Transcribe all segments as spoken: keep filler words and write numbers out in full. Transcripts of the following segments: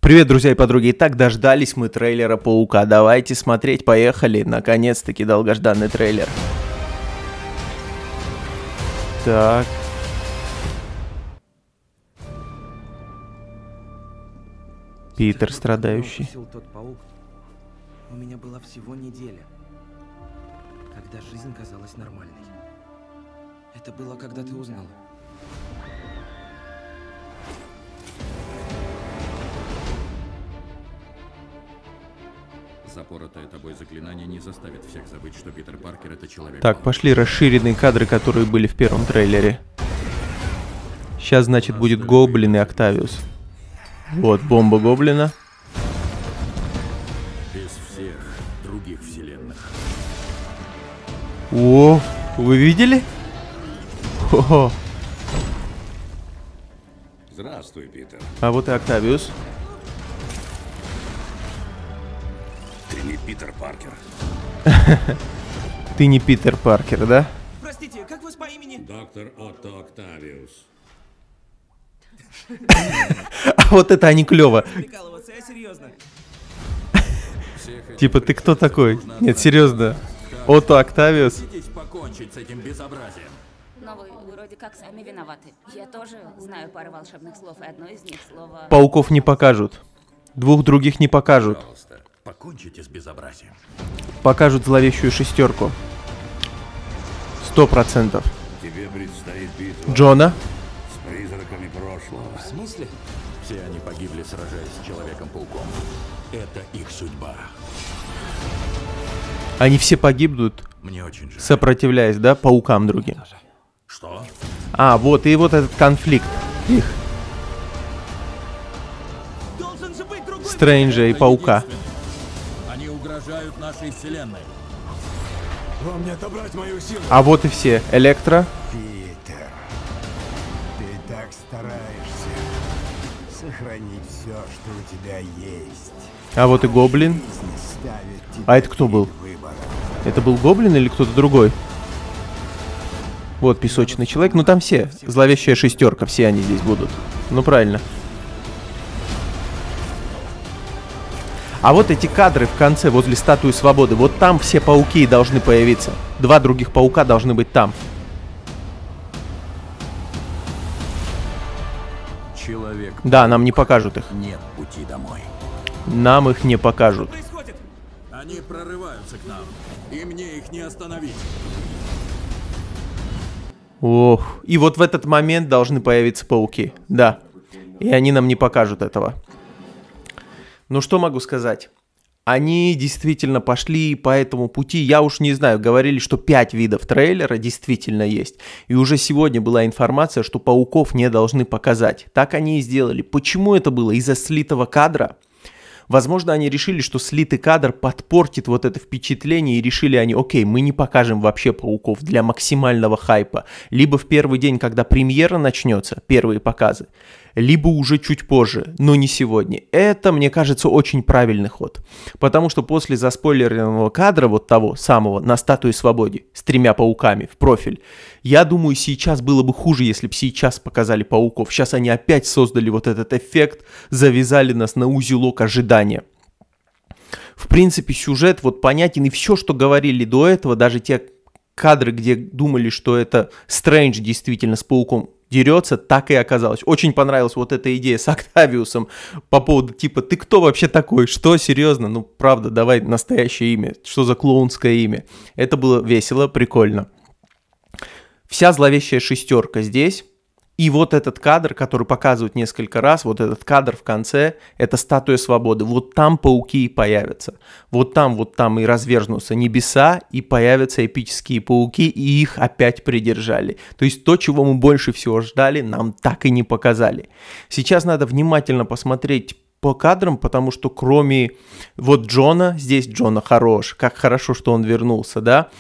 Привет, друзья и подруги. Итак, дождались мы трейлера Паука. Давайте смотреть, поехали. Наконец-таки долгожданный трейлер. Так. Питер страдающий. Тот паук, у меня была всего неделя, когда жизнь казалась нормальной. Это было, когда ты узнала. Запоротое тобой заклинание не заставит всех забыть, что Питер Паркер — это человек. Так, пошли расширенные кадры, которые были в первом трейлере. Сейчас, значит, будет Гоблин и Октавиус. Вот, бомба Гоблина. Без всех других вселенных. О, вы видели? Хо-хо. Здравствуй, Питер. А вот и Октавиус. Ты не Питер Паркер. Ты не Питер Паркер, да? Простите, как вас по имени? Доктор Отто Октавиус. А вот это они клево. Прикалываться, я серьезно. Типа, ты кто такой? Нет, серьезно. Отто Октавиус. Здесь покончить с этим безобразием. Но вы вроде как сами виноваты. Я тоже знаю пару волшебных слов, и одно из них слово... Пауков не покажут. Двух других не покажут. Пожалуйста, покончите с безобразием. Покажут зловещую шестерку. Сто процентов. Тебе предстоит битва Джона. с призраками прошлого. В смысле? Все они погибли, сражаясь с Человеком-пауком. Это их судьба. Они все погибнут, Мне очень жаль. сопротивляясь, да, паукам другим. Что? А, вот, и вот этот конфликт их. Должен же быть другой. Стрэнджа и паука. Они угрожают нашей вселенной. Вам не отобрать мою силу. А вот и все. Электро. Питер, ты так стараешься сохранить все, что у тебя есть. А вот и Гоблин. Жизнь ставит тебя А это кто был? перед выбором. Это был Гоблин или кто-то другой? Вот песочный человек. Ну там все. Зловещая шестерка. Все они здесь будут. Ну правильно. А вот эти кадры в конце, возле статуи свободы. Вот там все пауки должны появиться. Два других паука должны быть там. Человек. Да, нам не покажут их. Нет пути домой. Нам их не покажут. Происходит. Они прорываются к нам, и мне их не остановить. Ох. И вот в этот момент должны появиться пауки. Да. И они нам не покажут этого. Ну что могу сказать? Они действительно пошли по этому пути. Я уж не знаю, говорили, что пять видов трейлера действительно есть. И уже сегодня была информация, что пауков не должны показать. Так они и сделали. Почему это было? Из-за слитого кадра? Возможно, они решили, что слитый кадр подпортит вот это впечатление, и решили они, окей, мы не покажем вообще пауков для максимального хайпа. Либо в первый день, когда премьера начнется, первые показы, либо уже чуть позже, но не сегодня. Это, мне кажется, очень правильный ход. Потому что после заспойлеренного кадра, вот того самого, на статуе свободы, с тремя пауками в профиль, я думаю, сейчас было бы хуже, если бы сейчас показали пауков. Сейчас они опять создали вот этот эффект, завязали нас на узелок ожидания. В принципе, сюжет вот понятен, и все, что говорили до этого, даже те кадры, где думали, что это Стрэндж действительно с пауком дерется, так и оказалось. Очень понравилась вот эта идея с Октавиусом по поводу типа, ты кто вообще такой? Что, серьезно? Ну, правда, давай настоящее имя. Что за клоунское имя? Это было весело, прикольно. Вся зловещая шестерка здесь. И вот этот кадр, который показывают несколько раз, вот этот кадр в конце, это статуя свободы. Вот там пауки и появятся. Вот там, вот там и разверзнутся небеса, и появятся эпические пауки, и их опять придержали. То есть то, чего мы больше всего ждали, нам так и не показали. Сейчас надо внимательно посмотреть по кадрам, потому что кроме вот Джона, здесь Джона хорош, как хорошо, что он вернулся, да?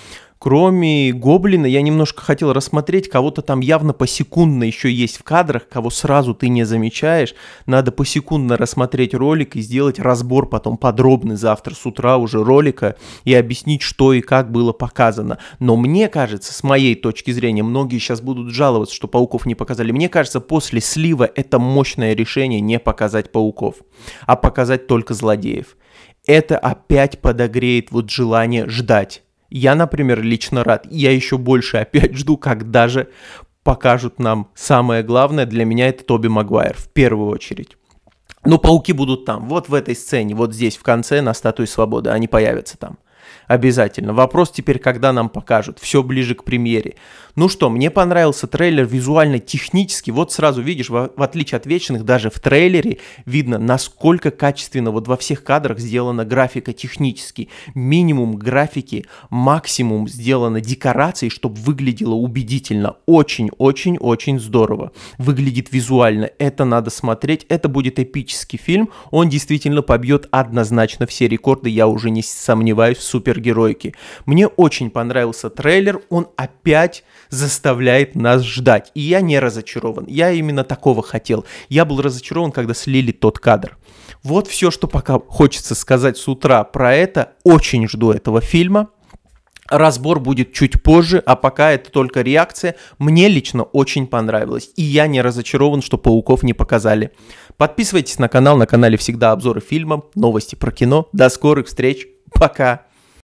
Кроме Гоблина, я немножко хотел рассмотреть, кого-то там явно посекундно еще есть в кадрах, кого сразу ты не замечаешь. Надо посекундно рассмотреть ролик и сделать разбор потом подробный завтра с утра уже ролика и объяснить, что и как было показано. Но мне кажется, с моей точки зрения, многие сейчас будут жаловаться, что пауков не показали. Мне кажется, после слива это мощное решение не показать пауков, а показать только злодеев. Это опять подогреет вот желание ждать. Я, например, лично рад. Я еще больше опять жду, когда же покажут нам самое главное. Для меня это Тоби Магуайр в первую очередь. Но пауки будут там, вот в этой сцене, вот здесь в конце на Статуе Свободы. Они появятся там. Обязательно. Вопрос теперь, когда нам покажут. Все ближе к премьере. Ну что, мне понравился трейлер визуально, технически. Вот сразу видишь, в, в отличие от Вечных, даже в трейлере видно, насколько качественно вот во всех кадрах сделана графика технически. Минимум графики, максимум сделано декораций, чтобы выглядело убедительно. Очень-очень-очень здорово. Выглядит визуально. Это надо смотреть. Это будет эпический фильм. Он действительно побьет однозначно все рекорды. Я уже не сомневаюсь в супергеройке. Мне очень понравился трейлер. Он опять заставляет нас ждать. И я не разочарован. Я именно такого хотел. Я был разочарован, когда слили тот кадр. Вот все, что пока хочется сказать с утра про это. Очень жду этого фильма. Разбор будет чуть позже, а пока это только реакция. Мне лично очень понравилось. И я не разочарован, что пауков не показали. Подписывайтесь на канал. На канале всегда обзоры фильмов, новости про кино. До скорых встреч. Пока.